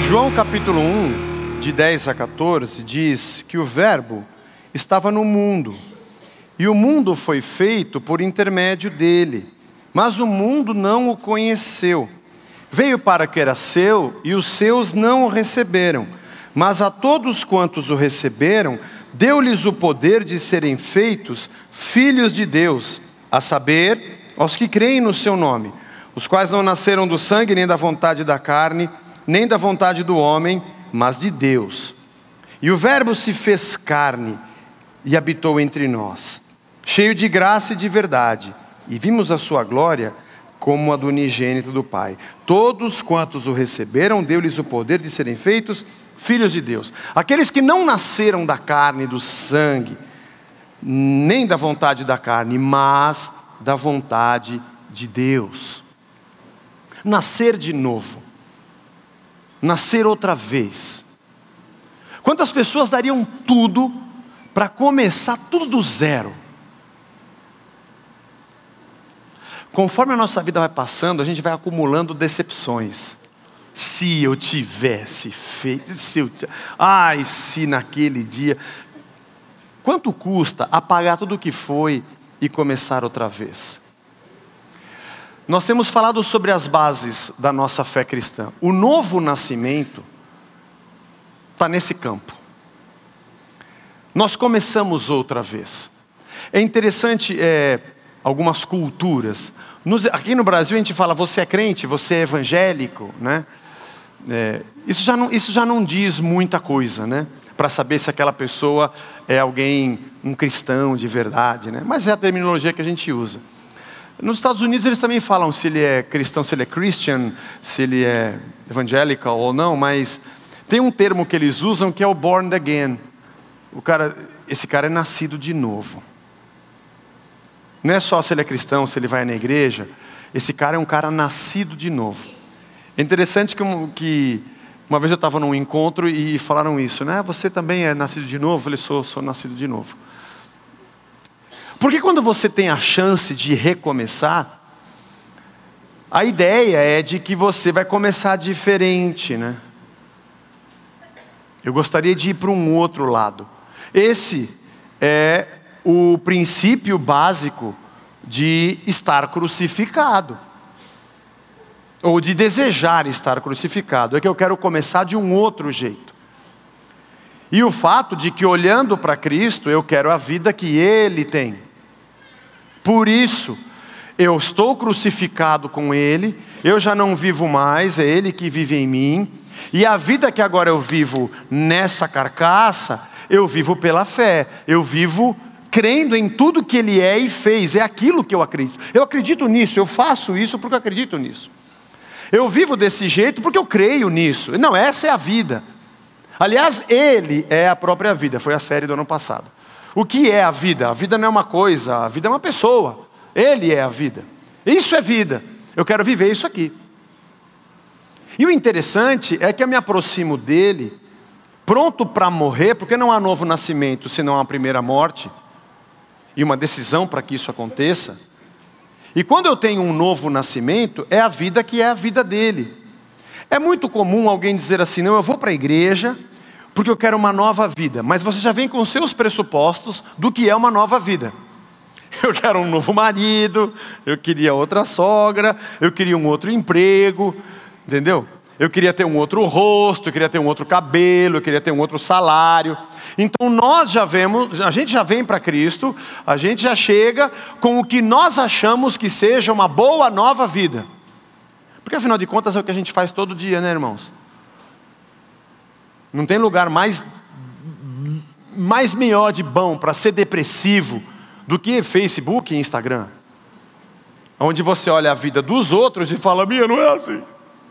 João capítulo 1, de 10 a 14, diz que o Verbo estava no mundo, e o mundo foi feito por intermédio dele, mas o mundo não o conheceu. Veio para que era seu, e os seus não o receberam. Mas a todos quantos o receberam, deu-lhes o poder de serem feitos filhos de Deus, a saber, aos que creem no seu nome, os quais não nasceram do sangue, nem da vontade da carne, nem da vontade do homem, mas de Deus. E o Verbo se fez carne e habitou entre nós, cheio de graça e de verdade, e vimos a sua glória como a do unigênito do Pai. Todos quantos o receberam, deu-lhes o poder de serem feitos filhos de Deus. Aqueles que não nasceram da carne e do sangue, nem da vontade da carne, mas da vontade de Deus. Nascer de novo. Nascer outra vez. Quantas pessoas dariam tudo para começar tudo do zero? Conforme a nossa vida vai passando, a gente vai acumulando decepções. Se eu tivesse feito, se naquele dia. Quanto custa apagar tudo o que foi e começar outra vez? Nós temos falado sobre as bases da nossa fé cristã. O novo nascimento está nesse campo. Nós começamos outra vez. É interessante, algumas culturas. Aqui no Brasil a gente fala, você é crente, você é evangélico, né? Isso já não diz muita coisa, né? Para saber se aquela pessoa é alguém, um cristão de verdade, né? Mas é a terminologia que a gente usa. Nos Estados Unidos eles também falam se ele é cristão, se ele é Christian, se ele é evangelical ou não, mas tem um termo que eles usam que é o born again. Esse cara é nascido de novo. Não é só se ele é cristão, se ele vai na igreja. Esse cara é um cara nascido de novo. É interessante que uma vez eu estava num encontro e falaram isso, né? Você também é nascido de novo? Eu falei, sou nascido de novo. Porque quando você tem a chance de recomeçar, a ideia é de que você vai começar diferente, né? Eu gostaria de ir para um outro lado. Esse é o princípio básico de estar crucificado. Ou de desejar estar crucificado. É que eu quero começar de um outro jeito. E o fato de que olhando para Cristo, eu quero a vida que Ele tem. Por isso, eu estou crucificado com Ele, eu já não vivo mais, é Ele que vive em mim. E a vida que agora eu vivo nessa carcaça, eu vivo pela fé, eu vivo crendo em tudo que Ele é e fez, é aquilo que eu acredito. Eu acredito nisso, eu faço isso porque eu acredito nisso. Eu vivo desse jeito porque eu creio nisso. Não, essa é a vida. Aliás, Ele é a própria vida, foi a série do ano passado. O que é a vida? A vida não é uma coisa, a vida é uma pessoa. Ele é a vida. Isso é vida. Eu quero viver isso aqui. E o interessante é que eu me aproximo dele, pronto para morrer, porque não há novo nascimento, senão a primeira morte. E uma decisão para que isso aconteça. E quando eu tenho um novo nascimento, é a vida que é a vida dele. É muito comum alguém dizer assim, não, eu vou para a igreja porque eu quero uma nova vida. Mas você já vem com os seus pressupostos do que é uma nova vida. Eu quero um novo marido, eu queria outra sogra, eu queria um outro emprego, entendeu? Eu queria ter um outro rosto, eu queria ter um outro cabelo, eu queria ter um outro salário. Então a gente já vem para Cristo, a gente já chega com o que nós achamos que seja uma boa nova vida. Porque afinal de contas é o que a gente faz todo dia, né, irmãos? Não tem lugar mais melhor de bom para ser depressivo do que Facebook e Instagram. Onde você olha a vida dos outros e fala, minha não é assim.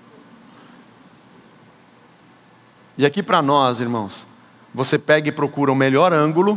E aqui para nós, irmãos, você pega e procura o melhor ângulo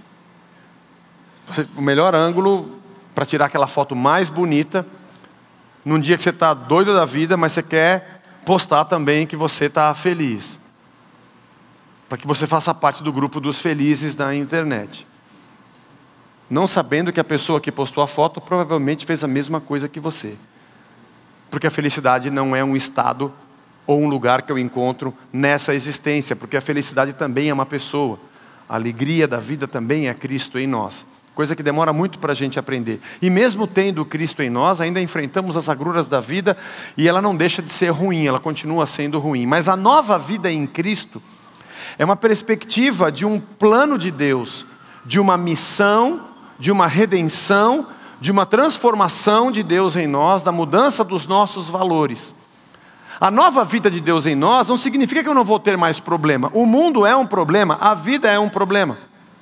para tirar aquela foto mais bonita, num dia que você está doido da vida, mas você quer postar também que você está feliz. Para que você faça parte do grupo dos felizes da internet. Não sabendo que a pessoa que postou a foto provavelmente fez a mesma coisa que você. Porque a felicidade não é um estado ou um lugar que eu encontro nessa existência, porque a felicidade também é uma pessoa, a alegria da vida também é Cristo em nós, coisa que demora muito para a gente aprender. E mesmo tendo Cristo em nós, ainda enfrentamos as agruras da vida, e ela não deixa de ser ruim, ela continua sendo ruim. Mas a nova vida em Cristo é uma perspectiva de um plano de Deus, de uma missão, de uma redenção, de uma transformação de Deus em nós, da mudança dos nossos valores. A nova vida de Deus em nós não significa que eu não vou ter mais problema. O mundo é um problema, a vida é um problema.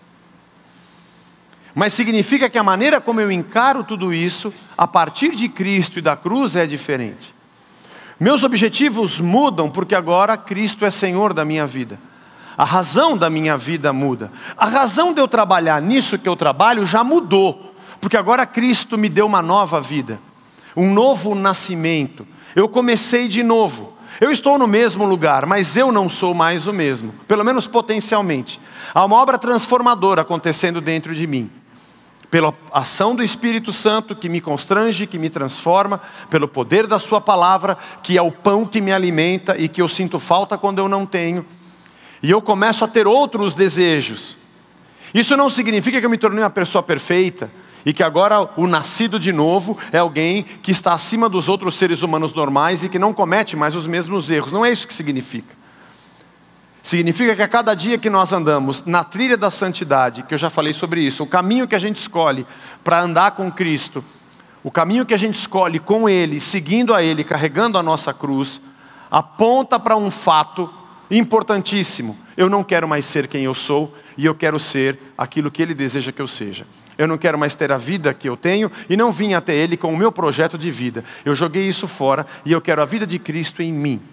Mas significa que a maneira como eu encaro tudo isso, a partir de Cristo e da cruz, é diferente. Meus objetivos mudam porque agora Cristo é Senhor da minha vida. A razão da minha vida muda. A razão de eu trabalhar nisso que eu trabalho já mudou, porque agora Cristo me deu uma nova vida, um novo nascimento. Eu comecei de novo. Eu estou no mesmo lugar, mas eu não sou mais o mesmo, pelo menos potencialmente. Há uma obra transformadora acontecendo dentro de mim, pela ação do Espírito Santo que me constrange, que me transforma, pelo poder da sua palavra, que é o pão que me alimenta e que eu sinto falta quando eu não tenho. E eu começo a ter outros desejos. Isso não significa que eu me tornei uma pessoa perfeita, e que agora o nascido de novo é alguém que está acima dos outros seres humanos normais e que não comete mais os mesmos erros. Não é isso que significa. Significa que a cada dia que nós andamos na trilha da santidade, que eu já falei sobre isso, o caminho que a gente escolhe para andar com Cristo, o caminho que a gente escolhe com Ele, seguindo a Ele, carregando a nossa cruz, aponta para um fato importantíssimo. Eu não quero mais ser quem eu sou, e eu quero ser aquilo que Ele deseja que eu seja. Eu não quero mais ter a vida que eu tenho, e não vim até Ele com o meu projeto de vida. Eu joguei isso fora, e eu quero a vida de Cristo em mim.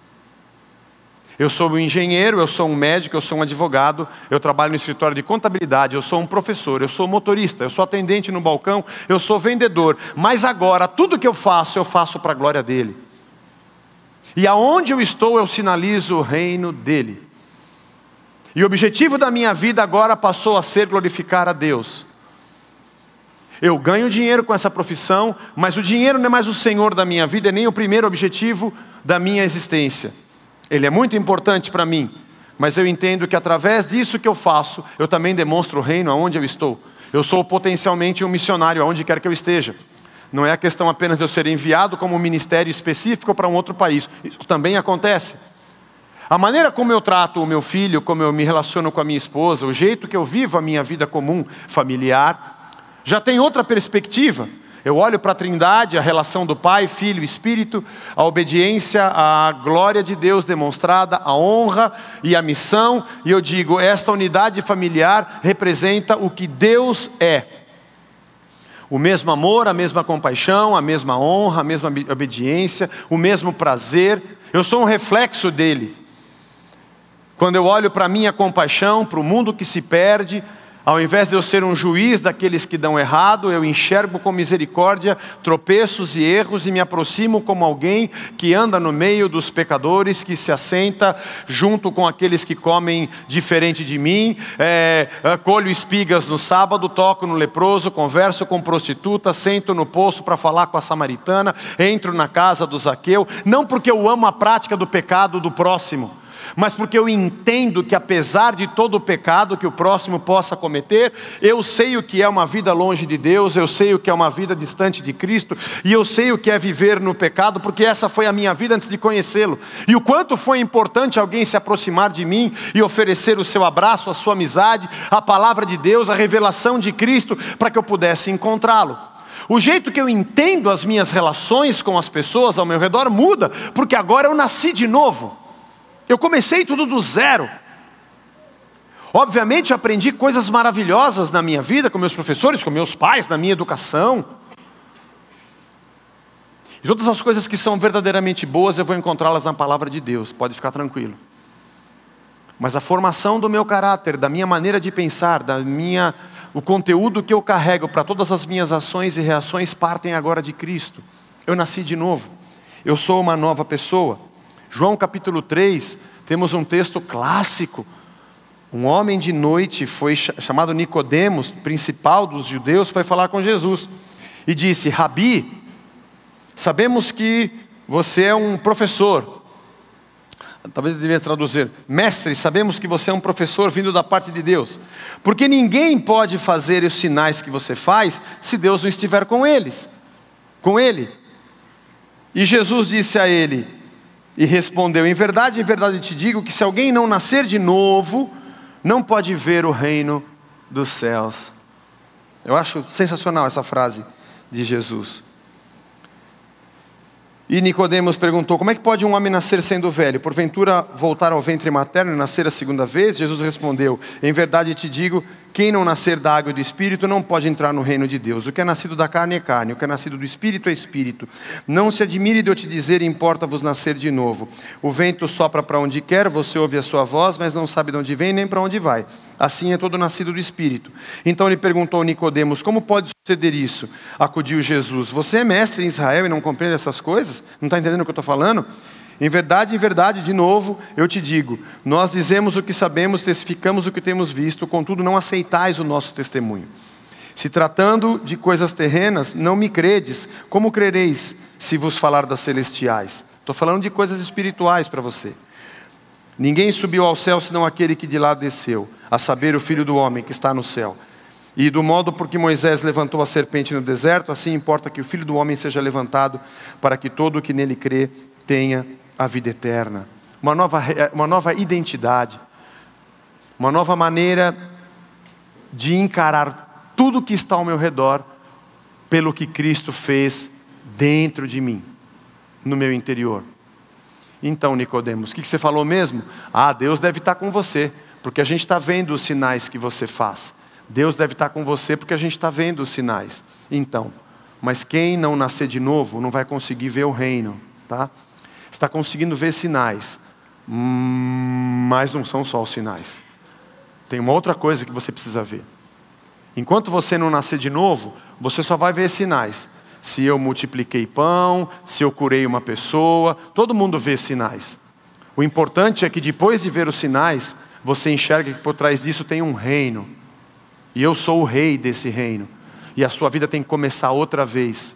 Eu sou um engenheiro, eu sou um médico, eu sou um advogado, eu trabalho no escritório de contabilidade, eu sou um professor, eu sou motorista, eu sou atendente no balcão, eu sou vendedor. Mas agora, tudo que eu faço para a glória dEle. E aonde eu estou, eu sinalizo o reino dEle. E o objetivo da minha vida agora passou a ser glorificar a Deus. Eu ganho dinheiro com essa profissão, mas o dinheiro não é mais o Senhor da minha vida, nem o primeiro objetivo da minha existência. Ele é muito importante para mim, mas eu entendo que através disso que eu faço, eu também demonstro o reino aonde eu estou. Eu sou potencialmente um missionário aonde quer que eu esteja. Não é a questão apenas de eu ser enviado como um ministério específico para um outro país. Isso também acontece. A maneira como eu trato o meu filho, como eu me relaciono com a minha esposa, o jeito que eu vivo a minha vida comum, familiar, já tem outra perspectiva. Eu olho para a Trindade, a relação do Pai, Filho e Espírito, a obediência, a glória de Deus demonstrada, a honra e a missão, e eu digo, esta unidade familiar representa o que Deus é. O mesmo amor, a mesma compaixão, a mesma honra, a mesma obediência, o mesmo prazer. Eu sou um reflexo dele. Quando eu olho para a minha compaixão, para o mundo que se perde, ao invés de eu ser um juiz daqueles que dão errado, eu enxergo com misericórdia tropeços e erros e me aproximo como alguém que anda no meio dos pecadores, que se assenta junto com aqueles que comem diferente de mim, colho espigas no sábado, toco no leproso, converso com prostituta, sento no poço para falar com a samaritana, entro na casa do Zaqueu, não porque eu amo a prática do pecado do próximo, mas porque eu entendo que apesar de todo o pecado que o próximo possa cometer, eu sei o que é uma vida longe de Deus, eu sei o que é uma vida distante de Cristo, e eu sei o que é viver no pecado, porque essa foi a minha vida antes de conhecê-lo. E o quanto foi importante alguém se aproximar de mim e oferecer o seu abraço, a sua amizade, a palavra de Deus, a revelação de Cristo, para que eu pudesse encontrá-lo. O jeito que eu entendo as minhas relações com as pessoas ao meu redor muda, porque agora eu nasci de novo. Eu comecei tudo do zero. Obviamente eu aprendi coisas maravilhosas na minha vida, com meus professores, com meus pais, na minha educação. E todas as coisas que são verdadeiramente boas, eu vou encontrá-las na palavra de Deus, pode ficar tranquilo. Mas a formação do meu caráter, da minha maneira de pensar, o conteúdo que eu carrego para todas as minhas ações e reações partem agora de Cristo. Eu nasci de novo. Eu sou uma nova pessoa. João capítulo 3, temos um texto clássico. Um homem de noite, chamado Nicodemos, principal dos judeus, foi falar com Jesus. E disse, Rabi, sabemos que você é um professor. Talvez eu devesse traduzir: mestre, sabemos que você é um professor vindo da parte de Deus, porque ninguém pode fazer os sinais que você faz se Deus não estiver com ele. E Jesus disse a ele, e respondeu: em verdade te digo que se alguém não nascer de novo, não pode ver o reino dos céus. Eu acho sensacional essa frase de Jesus. E Nicodemos perguntou: como é que pode um homem nascer sendo velho? Porventura voltar ao ventre materno e nascer a segunda vez? Jesus respondeu: em verdade te digo, quem não nascer da água e do Espírito não pode entrar no reino de Deus. O que é nascido da carne é carne, o que é nascido do Espírito é Espírito. Não se admire de eu te dizer, importa-vos nascer de novo. O vento sopra para onde quer, você ouve a sua voz, mas não sabe de onde vem nem para onde vai. Assim é todo nascido do Espírito. Então ele perguntou a Nicodemos: como pode suceder isso? Acudiu Jesus: você é mestre em Israel e não compreende essas coisas? Não está entendendo o que eu estou falando? Em verdade, de novo, eu te digo, nós dizemos o que sabemos, testificamos o que temos visto, contudo não aceitais o nosso testemunho. Se tratando de coisas terrenas, não me credes, como crereis se vos falar das celestiais? Estou falando de coisas espirituais para você. Ninguém subiu ao céu senão aquele que de lá desceu, a saber, o Filho do Homem que está no céu. E do modo por que Moisés levantou a serpente no deserto, assim importa que o Filho do Homem seja levantado, para que todo o que nele crê tenha a vida eterna. Uma nova identidade, uma nova maneira de encarar tudo que está ao meu redor, pelo que Cristo fez dentro de mim, no meu interior. Então, Nicodemos, o que você falou mesmo? Deus deve estar com você, porque a gente está vendo os sinais que você faz. Deus deve estar com você porque a gente está vendo os sinais. Então, mas quem não nascer de novo não vai conseguir ver o reino, tá? Está conseguindo ver sinais, mas não são só os sinais. Tem uma outra coisa que você precisa ver. Enquanto você não nascer de novo, você só vai ver sinais. Se eu multipliquei pão, se eu curei uma pessoa, todo mundo vê sinais. O importante é que depois de ver os sinais, você enxerga que por trás disso tem um reino. E eu sou o rei desse reino. E a sua vida tem que começar outra vez.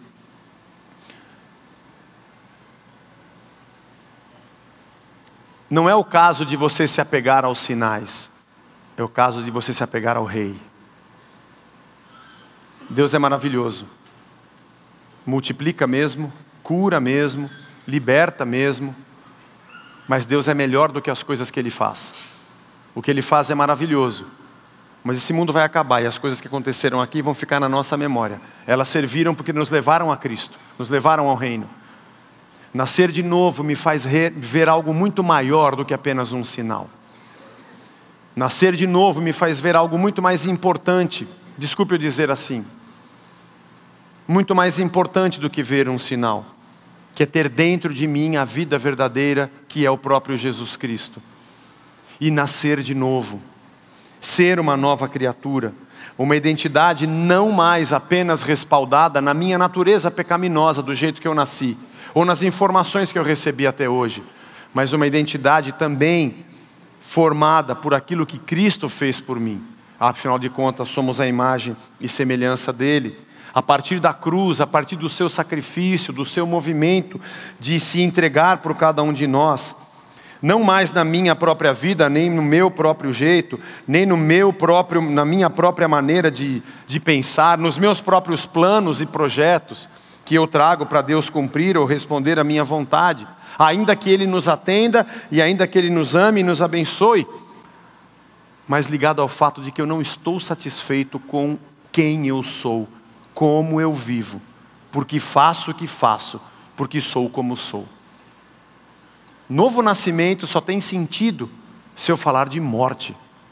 Não é o caso de você se apegar aos sinais. É o caso de você se apegar ao rei. Deus é maravilhoso. Multiplica mesmo, cura mesmo, liberta mesmo. Mas Deus é melhor do que as coisas que Ele faz. O que Ele faz é maravilhoso. Mas esse mundo vai acabar e as coisas que aconteceram aqui vão ficar na nossa memória. Elas serviram porque nos levaram a Cristo, nos levaram ao reino. Nascer de novo me faz ver algo muito maior do que apenas um sinal. Nascer de novo me faz ver algo muito mais importante, desculpe eu dizer assim, muito mais importante do que ver um sinal, que é ter dentro de mim a vida verdadeira, que é o próprio Jesus Cristo. E nascer de novo, ser uma nova criatura, uma identidade não mais apenas respaldada na minha natureza pecaminosa, do jeito que eu nasci, ou nas informações que eu recebi até hoje, mas uma identidade também formada por aquilo que Cristo fez por mim. Afinal de contas, somos a imagem e semelhança dele. A partir da cruz, a partir do seu sacrifício, do seu movimento de se entregar por cada um de nós, não mais na minha própria vida, nem no meu próprio jeito, nem na minha própria maneira de pensar, nos meus próprios planos e projetos que eu trago para Deus cumprir ou responder à minha vontade, ainda que Ele nos atenda e ainda que Ele nos ame e nos abençoe, mas ligado ao fato de que eu não estou satisfeito com quem eu sou, como eu vivo, porque faço o que faço, porque sou como sou. Novo nascimento só tem sentido se eu falar de morte.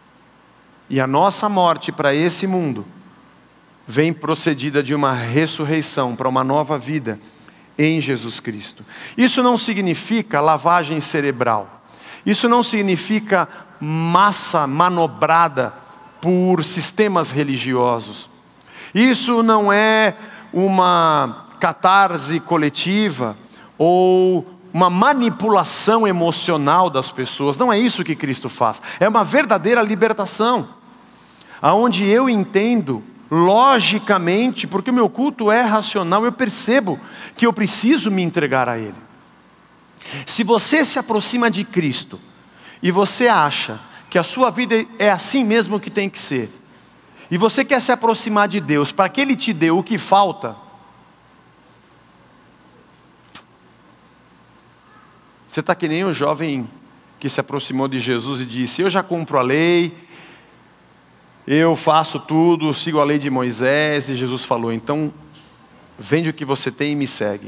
E a nossa morte para esse mundo vem procedida de uma ressurreição para uma nova vida em Jesus Cristo. Isso não significa lavagem cerebral. Isso não significa massa manobrada por sistemas religiosos. Isso não é uma catarse coletiva ou uma manipulação emocional das pessoas. Não é isso que Cristo faz. É uma verdadeira libertação, aonde eu entendo logicamente, porque o meu culto é racional, eu percebo que eu preciso me entregar a Ele. Se você se aproxima de Cristo e você acha que a sua vida é assim mesmo que tem que ser, e você quer se aproximar de Deus para que Ele te dê o que falta, você está que nem o jovem que se aproximou de Jesus e disse: eu já cumpro a lei, eu faço tudo, sigo a lei de Moisés. E Jesus falou: então vende o que você tem e me segue.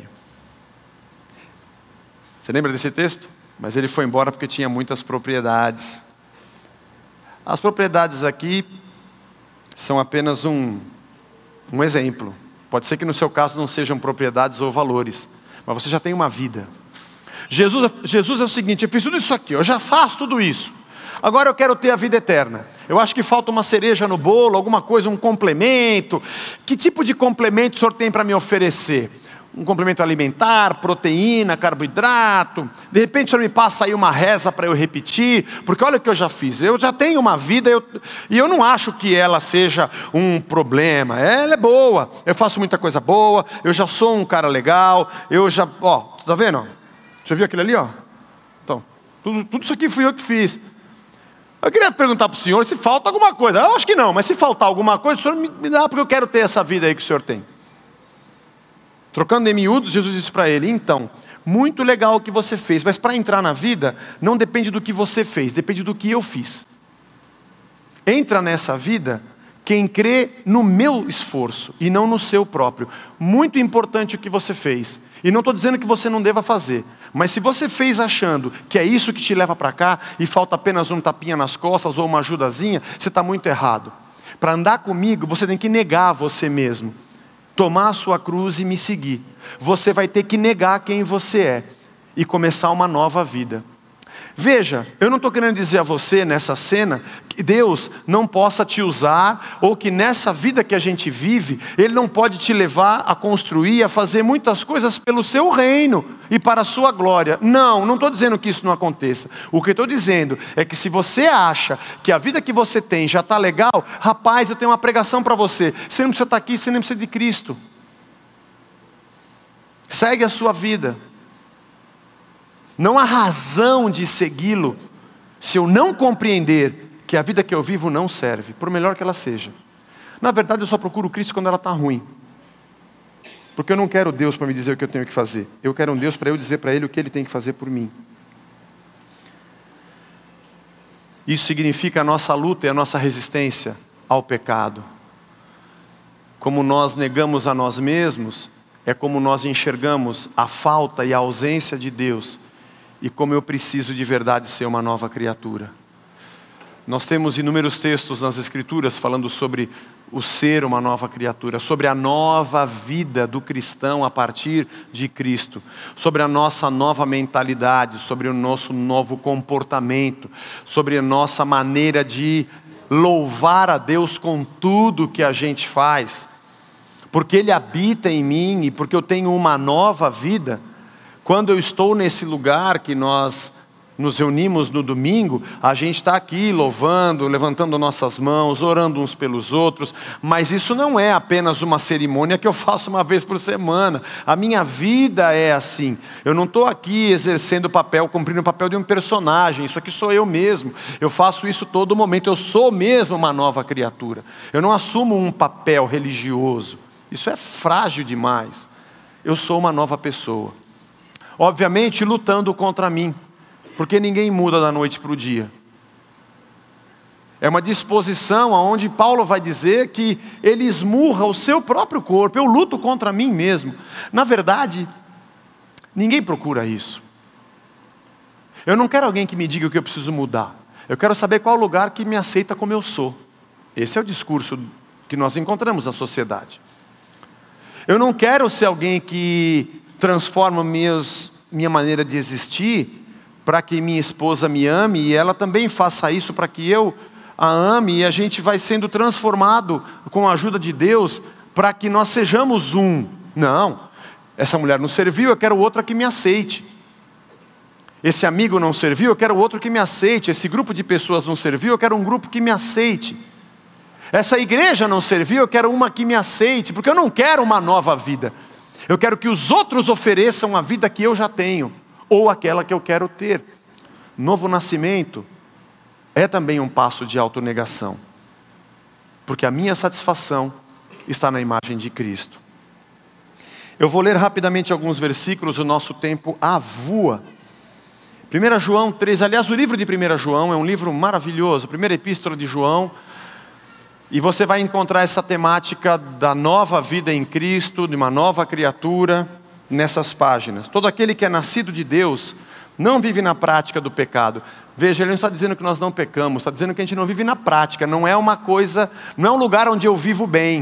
Você lembra desse texto? Mas ele foi embora porque tinha muitas propriedades. As propriedades aqui são apenas um exemplo. Pode ser que no seu caso não sejam propriedades ou valores, mas você já tem uma vida. Jesus é o seguinte: eu fiz tudo isso aqui, eu já faço tudo isso, agora eu quero ter a vida eterna. Eu acho que falta uma cereja no bolo, alguma coisa, um complemento. Que tipo de complemento o senhor tem para me oferecer? Um complemento alimentar, proteína, carboidrato? De repente o senhor me passa aí uma reza para eu repetir, porque olha o que eu já fiz, eu já tenho uma vida, e eu não acho que ela seja um problema. Ela é boa, eu faço muita coisa boa, eu já sou um cara legal, eu já, tá vendo? Já viu aquilo ali, Então, tudo isso aqui fui eu que fiz. Eu queria perguntar para o senhor se falta alguma coisa. Eu acho que não, mas se faltar alguma coisa, o senhor me dá, porque eu quero ter essa vida aí que o senhor tem. Trocando em miúdos, Jesus disse para ele: então, muito legal o que você fez, mas para entrar na vida, não depende do que você fez, depende do que eu fiz. Entra nessa vida quem crê no meu esforço e não no seu próprio. Muito importante o que você fez. E não estou dizendo que você não deva fazer, mas se você fez achando que é isso que te leva para cá, e falta apenas um tapinha nas costas ou uma ajudazinha, você está muito errado. Para andar comigo, você tem que negar você mesmo, tomar a sua cruz e me seguir. Você vai ter que negar quem você é e começar uma nova vida. Veja, eu não estou querendo dizer a você nessa cena que Deus não possa te usar, ou que nessa vida que a gente vive, Ele não pode te levar a construir, a fazer muitas coisas pelo seu reino e para a sua glória. Não estou dizendo que isso não aconteça. O que eu estou dizendo é que se você acha que a vida que você tem já está legal, rapaz, eu tenho uma pregação para você. Você não precisa estar aqui, você nem precisa de Cristo. Segue a sua vida. Não há razão de segui-lo se eu não compreender que a vida que eu vivo não serve, por melhor que ela seja. Na verdade, eu só procuro Cristo quando ela está ruim. Porque eu não quero Deus para me dizer o que eu tenho que fazer. Eu quero um Deus para eu dizer para Ele o que Ele tem que fazer por mim. Isso significa a nossa luta e a nossa resistência ao pecado. Como nós negamos a nós mesmos, é como nós enxergamos a falta e a ausência de Deus. E como eu preciso de verdade ser uma nova criatura. Nós temos inúmeros textos nas Escrituras falando sobre o ser uma nova criatura, sobre a nova vida do cristão a partir de Cristo, sobre a nossa nova mentalidade, sobre o nosso novo comportamento, sobre a nossa maneira de louvar a Deus com tudo que a gente faz, porque Ele habita em mim e porque eu tenho uma nova vida. Quando eu estou nesse lugar que nós nos reunimos no domingo, a gente está aqui louvando, levantando nossas mãos, orando uns pelos outros, mas isso não é apenas uma cerimônia que eu faço uma vez por semana. A minha vida é assim. Eu não estou aqui exercendo o papel, cumprindo o papel de um personagem. Isso aqui sou eu mesmo. Eu faço isso todo momento. Eu sou mesmo uma nova criatura. Eu não assumo um papel religioso. Isso é frágil demais. Eu sou uma nova pessoa. Obviamente lutando contra mim, porque ninguém muda da noite para o dia. É uma disposição onde Paulo vai dizer que ele esmurra o seu próprio corpo. Eu luto contra mim mesmo. Na verdade, ninguém procura isso. Eu não quero alguém que me diga o que eu preciso mudar. Eu quero saber qual lugar que me aceita como eu sou. Esse é o discurso que nós encontramos na sociedade. Eu não quero ser alguém que transforma minha maneira de existir para que minha esposa me ame e ela também faça isso para que eu a ame, e a gente vai sendo transformado com a ajuda de Deus para que nós sejamos um. Não, essa mulher não serviu, eu quero outra que me aceite. Esse amigo não serviu, eu quero outro que me aceite. Esse grupo de pessoas não serviu, eu quero um grupo que me aceite. Essa igreja não serviu, eu quero uma que me aceite, porque eu não quero uma nova vida. Eu quero que os outros ofereçam a vida que eu já tenho, ou aquela que eu quero ter. Novo nascimento é também um passo de autonegação, porque a minha satisfação está na imagem de Cristo. Eu vou ler rapidamente alguns versículos, o nosso tempo voa. 1 João 3, aliás, o livro de 1 João é um livro maravilhoso, a primeira epístola de João, e você vai encontrar essa temática da nova vida em Cristo, de uma nova criatura, nessas páginas. Todo aquele que é nascido de Deus não vive na prática do pecado. Veja, ele não está dizendo que nós não pecamos, está dizendo que a gente não vive na prática, não é uma coisa, não é um lugar onde eu vivo bem.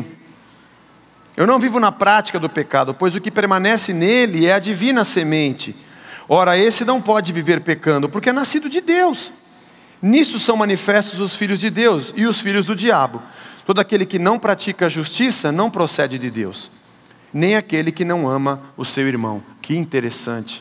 Eu não vivo na prática do pecado, pois o que permanece nele é a divina semente. Ora, esse não pode viver pecando, porque é nascido de Deus. Nisso são manifestos os filhos de Deus e os filhos do diabo. Todo aquele que não pratica a justiça não procede de Deus, nem aquele que não ama o seu irmão. Que interessante.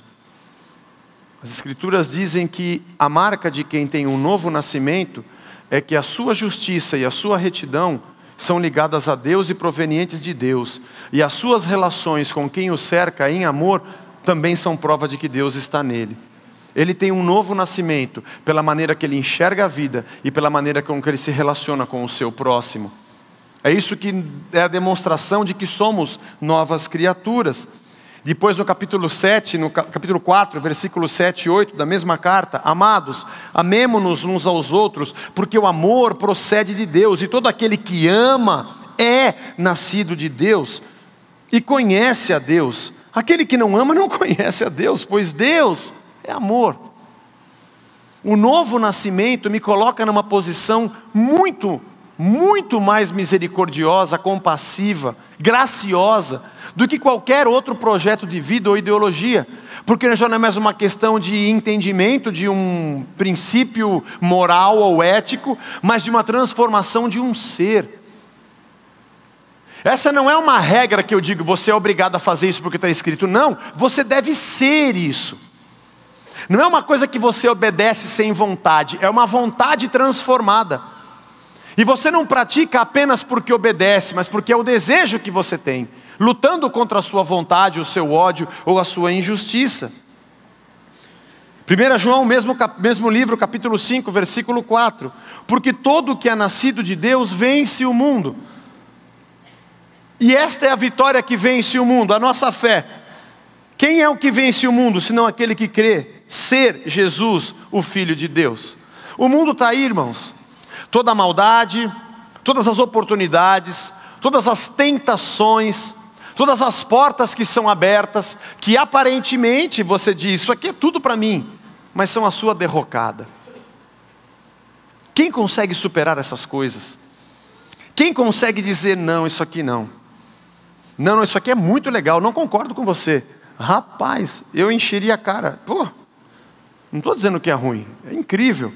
As Escrituras dizem que a marca de quem tem um novo nascimento é que a sua justiça e a sua retidão são ligadas a Deus e provenientes de Deus. E as suas relações com quem o cerca em amor também são prova de que Deus está nele. Ele tem um novo nascimento pela maneira que ele enxerga a vida e pela maneira com que ele se relaciona com o seu próximo. É isso que é a demonstração de que somos novas criaturas. Depois no capítulo 7, no capítulo 4, versículos 7 e 8 da mesma carta: amados, amemo-nos uns aos outros, porque o amor procede de Deus, e todo aquele que ama é nascido de Deus e conhece a Deus. Aquele que não ama não conhece a Deus, pois Deus é amor. O novo nascimento me coloca numa posição muito mais misericordiosa, compassiva, graciosa, do que qualquer outro projeto de vida ou ideologia, porque já não é mais uma questão de entendimento de um princípio moral ou ético, mas de uma transformação de um ser. Essa não é uma regra que eu digo, você é obrigado a fazer isso porque está escrito. Não, você deve ser isso. Não é uma coisa que você obedece sem vontade, é uma vontade transformada. E você não pratica apenas porque obedece, mas porque é o desejo que você tem, lutando contra a sua vontade, o seu ódio ou a sua injustiça. 1 João, mesmo livro, capítulo 5, versículo 4. Porque todo o que é nascido de Deus vence o mundo. E esta é a vitória que vence o mundo, a nossa fé. Quem é o que vence o mundo, senão aquele que crê ser Jesus, o Filho de Deus? O mundo está aí, irmãos. Toda a maldade, todas as oportunidades, todas as tentações, todas as portas que são abertas, que aparentemente você diz, isso aqui é tudo para mim, mas são a sua derrocada. Quem consegue superar essas coisas? Quem consegue dizer, não, isso aqui não. Não, isso aqui é muito legal, não concordo com você. Rapaz, eu encheria a cara. Pô, não estou dizendo que é ruim, é incrível.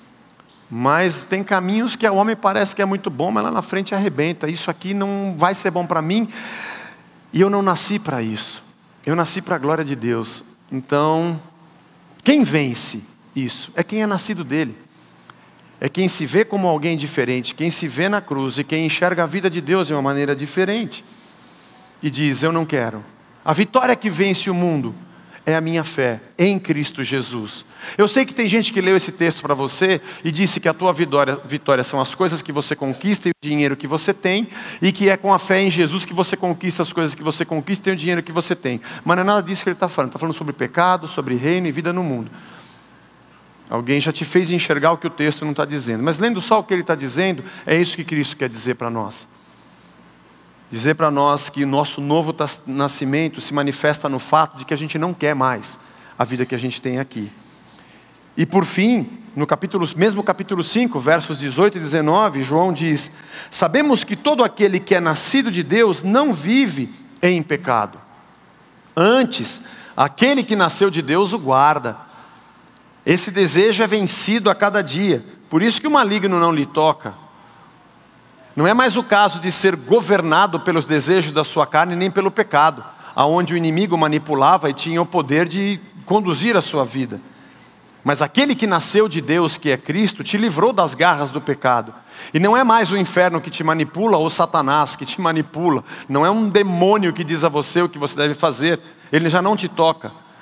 Mas tem caminhos que o homem parece que é muito bom, mas lá na frente arrebenta. Isso aqui não vai ser bom para mim. E eu não nasci para isso. Eu nasci para a glória de Deus. Então, quem vence isso? É quem é nascido dele. É quem se vê como alguém diferente, quem se vê na cruz e quem enxerga a vida de Deus de uma maneira diferente. E diz, eu não quero. A vitória que vence o mundo é a minha fé em Cristo Jesus. Eu sei que tem gente que leu esse texto para você e disse que a tua vitória são as coisas que você conquista e o dinheiro que você tem, e que é com a fé em Jesus que você conquista as coisas que você conquista e o dinheiro que você tem. Mas não é nada disso que ele está falando sobre pecado, sobre reino e vida no mundo. Alguém já te fez enxergar o que o texto não está dizendo, mas lendo só o que ele está dizendo, é isso que Cristo quer dizer para nós. Dizer para nós que o nosso novo nascimento se manifesta no fato de que a gente não quer mais a vida que a gente tem aqui. E por fim, no mesmo capítulo 5, versos 18 e 19, João diz, sabemos que todo aquele que é nascido de Deus não vive em pecado. Antes, aquele que nasceu de Deus o guarda. Esse desejo é vencido a cada dia. Por isso que o maligno não lhe toca. Não é mais o caso de ser governado pelos desejos da sua carne, nem pelo pecado, aonde o inimigo manipulava e tinha o poder de conduzir a sua vida. Mas aquele que nasceu de Deus, que é Cristo, te livrou das garras do pecado. E não é mais o inferno que te manipula, ou Satanás que te manipula. Não é um demônio que diz a você o que você deve fazer. Ele já não te toca.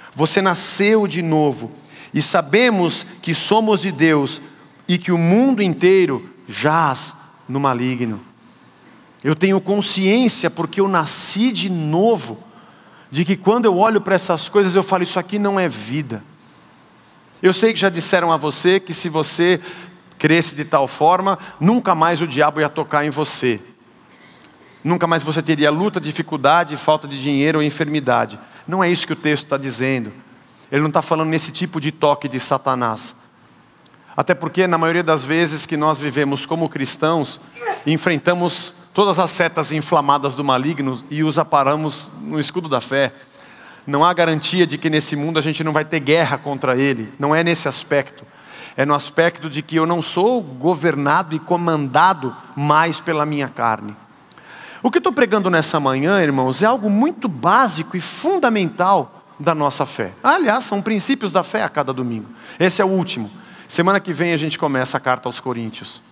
Você nasceu de novo. E sabemos que somos de Deus e que o mundo inteiro jaz no maligno. Eu tenho consciência, porque eu nasci de novo, de que quando eu olho para essas coisas eu falo, isso aqui não é vida. Eu sei que já disseram a você que se você cresce de tal forma, nunca mais o diabo ia tocar em você. Nunca mais você teria luta, dificuldade, falta de dinheiro ou enfermidade. Não é isso que o texto está dizendo. Ele não está falando nesse tipo de toque de Satanás. Até porque na maioria das vezes que nós vivemos como cristãos, enfrentamos todas as setas inflamadas do maligno e os aparamos no escudo da fé. Não há garantia de que nesse mundo a gente não vai ter guerra contra ele. Não é nesse aspecto. É no aspecto de que eu não sou governado e comandado mais pela minha carne. O que eu estou pregando nessa manhã, irmãos, é algo muito básico e fundamental da nossa fé. Aliás, são princípios da fé a cada domingo. Esse é o último. Semana que vem a gente começa a carta aos Coríntios.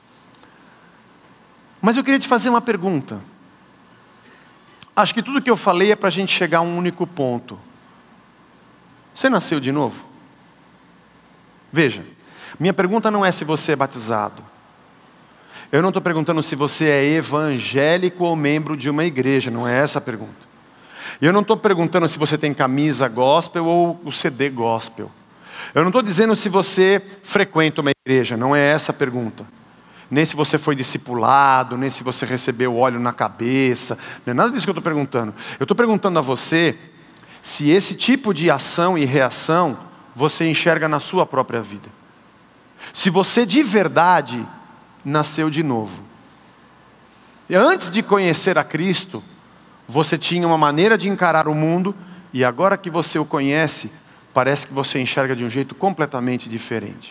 Mas eu queria te fazer uma pergunta. Acho que tudo que eu falei é para a gente chegar a um único ponto. Você nasceu de novo? Veja, minha pergunta não é se você é batizado. Eu não estou perguntando se você é evangélico ou membro de uma igreja. Não é essa a pergunta. E eu não estou perguntando se você tem camisa gospel ou o CD gospel. Eu não estou dizendo se você frequenta uma igreja. Não é essa a pergunta. Nem se você foi discipulado, nem se você recebeu óleo na cabeça. Não é nada disso que eu estou perguntando. Eu estou perguntando a você se esse tipo de ação e reação você enxerga na sua própria vida. Se você de verdade nasceu de novo. E antes de conhecer a Cristo, você tinha uma maneira de encarar o mundo, e agora que você o conhece, parece que você enxerga de um jeito completamente diferente.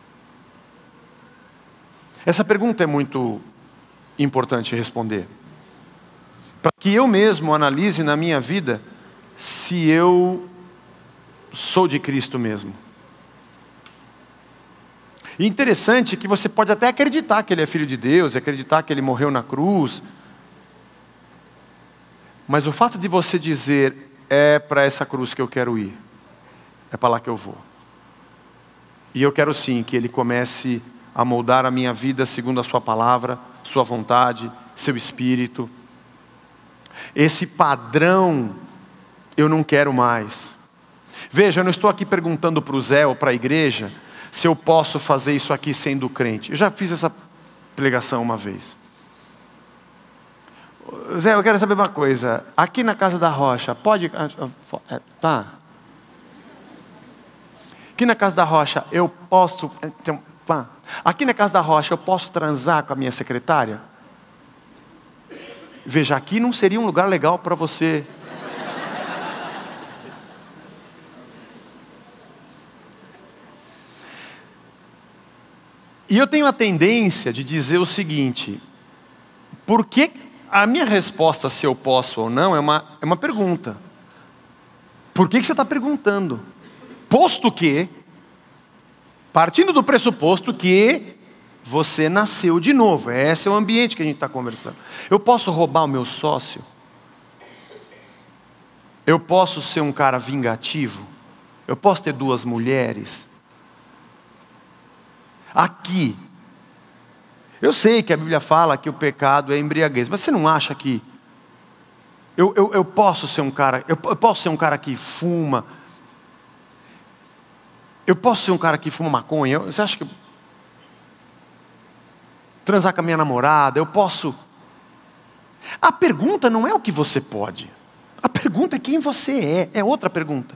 Essa pergunta é muito importante responder. Para que eu mesmo analise na minha vida se eu sou de Cristo mesmo. E interessante que você pode até acreditar que Ele é Filho de Deus, acreditar que Ele morreu na cruz. Mas o fato de você dizer, é para essa cruz que eu quero ir. É para lá que eu vou. E eu quero sim que Ele comece a moldar a minha vida segundo a sua palavra, sua vontade, seu espírito. Esse padrão eu não quero mais. Veja, eu não estou aqui perguntando para o Zé ou para a igreja se eu posso fazer isso aqui sendo crente. Eu já fiz essa pregação uma vez. Zé, eu quero saber uma coisa. Aqui na Casa da Rocha, pode... Tá. Aqui na Casa da Rocha, eu posso... Aqui na Casa da Rocha, eu posso transar com a minha secretária? Veja, aqui não seria um lugar legal para você... E eu tenho a tendência de dizer o seguinte, porque a minha resposta se eu posso ou não é uma pergunta. Por que você está perguntando? Posto que, partindo do pressuposto que você nasceu de novo, esse é o ambiente que a gente está conversando. Eu posso roubar o meu sócio? Eu posso ser um cara vingativo? Eu posso ter 2 mulheres? Aqui, eu sei que a Bíblia fala que o pecado é embriaguez, mas você não acha que eu posso ser um cara, eu posso ser um cara que fuma, eu posso ser um cara que fuma maconha, você acha que transar com a minha namorada, eu posso? A pergunta não é o que você pode, a pergunta é quem você é outra pergunta.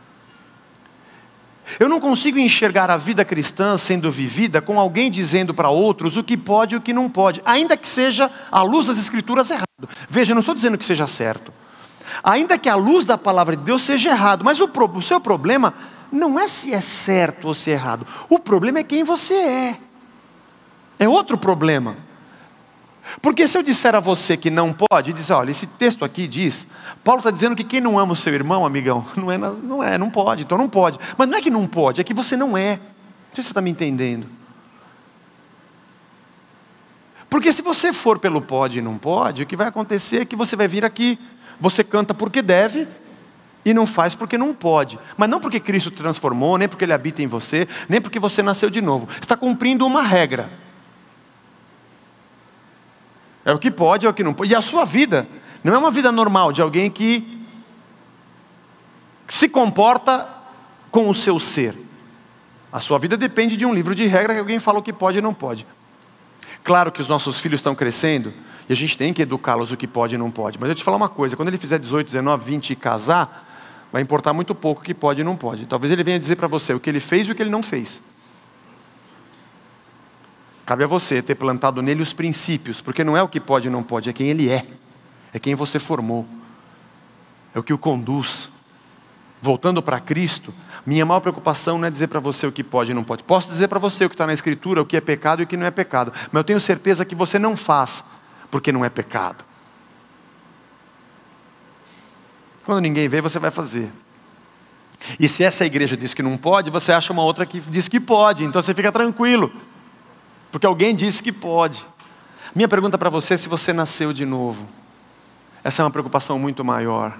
Eu não consigo enxergar a vida cristã sendo vivida com alguém dizendo para outros o que pode e o que não pode, ainda que seja à luz das Escrituras errado. Veja, eu não estou dizendo que seja certo, ainda que à luz da palavra de Deus seja errado, mas o seu problema não é se é certo ou se é errado, o problema é quem você é outro problema. Porque se eu disser a você que não pode, dizer, olha, esse texto aqui diz, Paulo está dizendo que quem não ama o seu irmão, amigão, não pode, então não pode. Mas não é que não pode, é que você não é. Não sei se você está me entendendo. Porque se você for pelo pode e não pode, o que vai acontecer é que você vai vir aqui, você canta porque deve, E não faz porque não pode. Mas não porque Cristo te transformou, nem porque Ele habita em você, nem porque você nasceu de novo. Você está cumprindo uma regra. É o que pode, é o que não pode. E a sua vida não é uma vida normal de alguém que se comporta com o seu ser. A sua vida depende de um livro de regra que alguém fala o que pode e não pode. Claro que os nossos filhos estão crescendo e a gente tem que educá-los o que pode e não pode. Mas eu te falar uma coisa, quando ele fizer 18, 19, 20 e casar, vai importar muito pouco o que pode e não pode. Talvez ele venha dizer para você o que ele fez e o que ele não fez. Cabe a você ter plantado nele os princípios, porque não é o que pode e não pode, é quem ele é. É quem você formou. É o que o conduz. Voltando para Cristo, minha maior preocupação não é dizer para você o que pode e não pode. Posso dizer para você o que está na Escritura, o que é pecado e o que não é pecado. Mas eu tenho certeza que você não faz, porque não é pecado. Quando ninguém vê, você vai fazer. E se essa igreja diz que não pode, você acha uma outra que diz que pode. Então você fica tranquilo, porque alguém disse que pode. Minha pergunta para você é se você nasceu de novo. Essa é uma preocupação muito maior.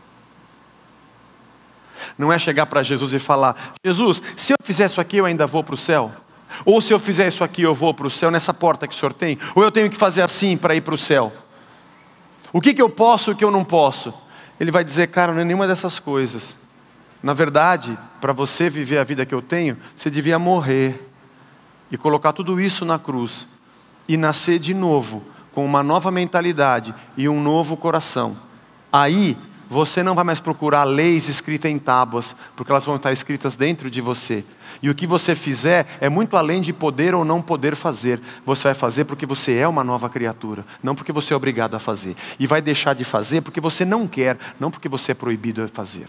Não é chegar para Jesus e falar: Jesus, se eu fizer isso aqui eu ainda vou para o céu? Ou se eu fizer isso aqui eu vou para o céu nessa porta que o Senhor tem? Ou eu tenho que fazer assim para ir para o céu? O que eu posso e o que eu não posso? Ele vai dizer: cara, não é nenhuma dessas coisas. Na verdade, para você viver a vida que eu tenho, você devia morrer e colocar tudo isso na cruz e nascer de novo, com uma nova mentalidade e um novo coração. Aí você não vai mais procurar leis escritas em tábuas, porque elas vão estar escritas dentro de você. E o que você fizer é muito além de poder ou não poder fazer. Você vai fazer porque você é uma nova criatura, não porque você é obrigado a fazer. E vai deixar de fazer porque você não quer, não porque você é proibido de fazer.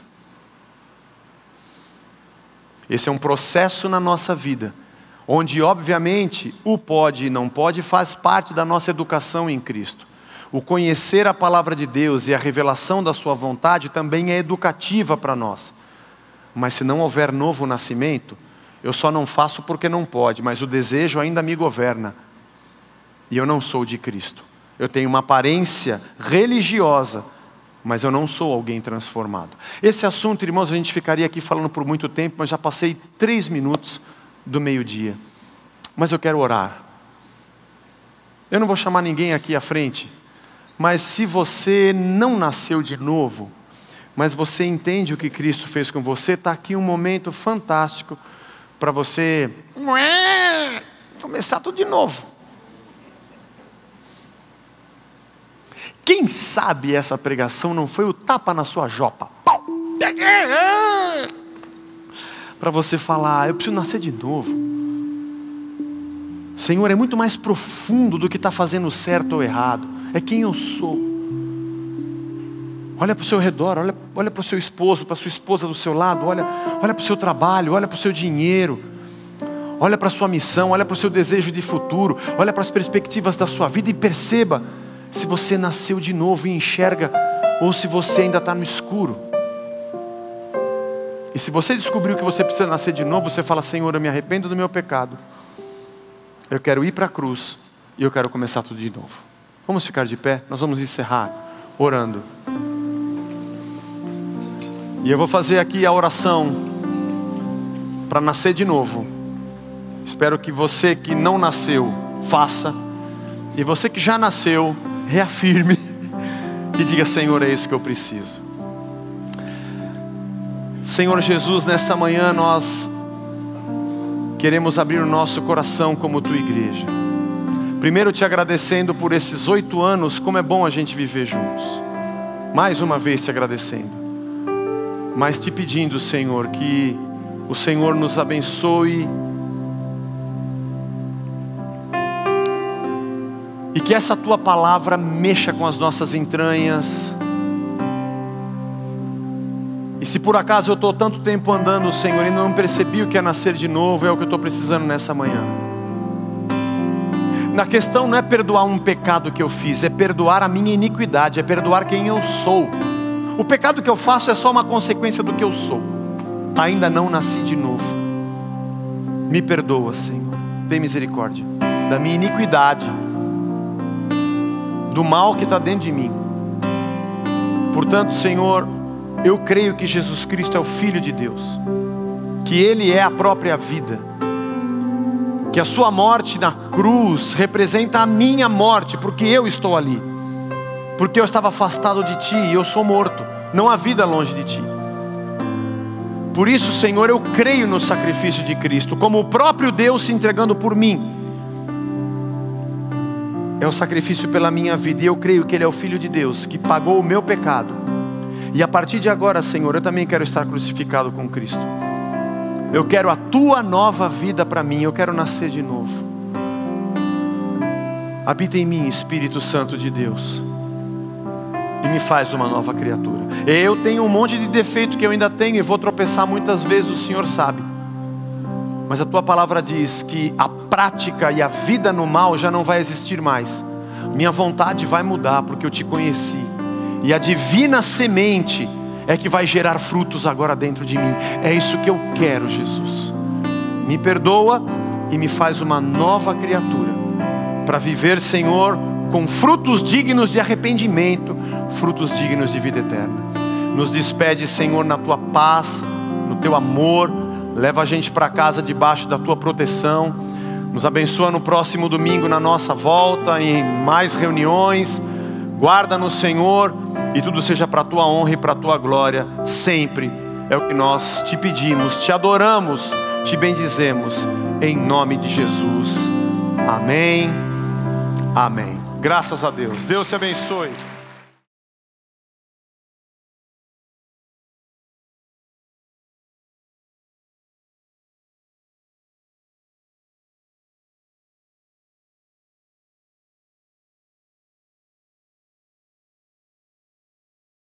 Esse é um processo na nossa vida, onde obviamente o pode e não pode faz parte da nossa educação em Cristo. O conhecer a palavra de Deus e a revelação da sua vontade também é educativa para nós. Mas se não houver novo nascimento, eu só não faço porque não pode, mas o desejo ainda me governa. E eu não sou de Cristo. Eu tenho uma aparência religiosa, mas eu não sou alguém transformado. Esse assunto, irmãos, a gente ficaria aqui falando por muito tempo, mas já passei 3 minutos do meio-dia. Mas eu quero orar. Eu não vou chamar ninguém aqui à frente, mas se você não nasceu de novo, mas você entende o que Cristo fez com você, está aqui um momento fantástico para você começar tudo de novo. Quem sabe essa pregação não foi o tapa na sua jopa? Para você falar: eu preciso nascer de novo. Senhor, é muito mais profundo do que está fazendo certo ou errado. É quem eu sou. Olha para o seu redor, olha para o seu esposo, para a sua esposa do seu lado, olha para o seu trabalho, olha para o seu dinheiro, olha para a sua missão, olha para o seu desejo de futuro, olha para as perspectivas da sua vida e perceba se você nasceu de novo e enxerga, ou se você ainda está no escuro. E se você descobriu que você precisa nascer de novo, você fala: Senhor, eu me arrependo do meu pecado, eu quero ir para a cruz e eu quero começar tudo de novo. Vamos ficar de pé, nós vamos encerrar orando. E eu vou fazer aqui a oração para nascer de novo. Espero que você que não nasceu, faça. E você que já nasceu, reafirme e diga: Senhor, é isso que eu preciso. Senhor Jesus, nesta manhã nós queremos abrir o nosso coração como tua igreja. Primeiro te agradecendo por esses 8 anos, como é bom a gente viver juntos. Mais uma vez te agradecendo. Mas te pedindo, Senhor, que o Senhor nos abençoe e que essa tua palavra mexa com as nossas entranhas. E se por acaso eu estou tanto tempo andando, Senhor, e não percebi o que é nascer de novo, é o que eu estou precisando nessa manhã. Na questão não é perdoar um pecado que eu fiz, é perdoar a minha iniquidade, é perdoar quem eu sou. O pecado que eu faço é só uma consequência do que eu sou. Ainda não nasci de novo. Me perdoa, Senhor. Tem misericórdia da minha iniquidade, do mal que está dentro de mim. Portanto, Senhor, Eu creio que Jesus Cristo é o Filho de Deus, que Ele é a própria vida, que a sua morte na cruz representa a minha morte, porque eu estou ali, porque eu estava afastado de Ti e eu sou morto, não há vida longe de Ti. Por isso, Senhor, eu creio no sacrifício de Cristo, como o próprio Deus se entregando por mim. É o sacrifício pela minha vida, e eu creio que Ele é o Filho de Deus, que pagou o meu pecado. E a partir de agora, Senhor, eu também quero estar crucificado com Cristo. Eu quero a Tua nova vida para mim, eu quero nascer de novo. Habita em mim, Espírito Santo de Deus, e me faz uma nova criatura. Eu tenho um monte de defeito que eu ainda tenho, e vou tropeçar muitas vezes, o Senhor sabe. Mas a Tua palavra diz que a prática e a vida no mal já não vai existir mais. Minha vontade vai mudar, porque eu Te conheci. E a divina semente é que vai gerar frutos agora dentro de mim. É isso que eu quero, Jesus. Me perdoa e me faz uma nova criatura, para viver, Senhor, com frutos dignos de arrependimento, frutos dignos de vida eterna. Nos despede, Senhor, na Tua paz, no Teu amor. Leva a gente para casa debaixo da Tua proteção. Nos abençoa no próximo domingo na nossa volta, em mais reuniões. Guarda-nos, Senhor, e tudo seja para a Tua honra e para a Tua glória, sempre. É o que nós Te pedimos, Te adoramos, Te bendizemos, em nome de Jesus. Amém, amém. Graças a Deus. Deus te abençoe.